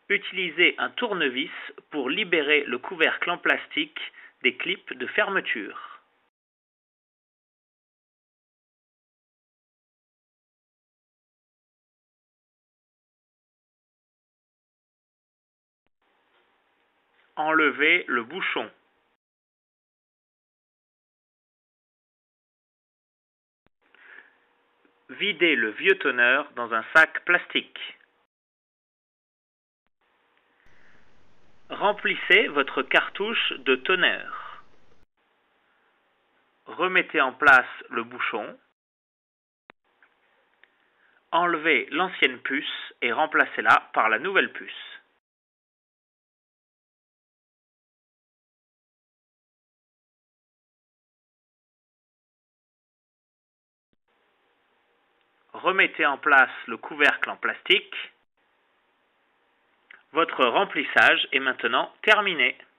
Utilisez un tournevis pour libérer le couvercle en plastique des clips de fermeture. Enlevez le bouchon. Videz le vieux toner dans un sac plastique. Remplissez votre cartouche de toner. Remettez en place le bouchon. Enlevez l'ancienne puce et remplacez-la par la nouvelle puce. Remettez en place le couvercle en plastique. Votre remplissage est maintenant terminé.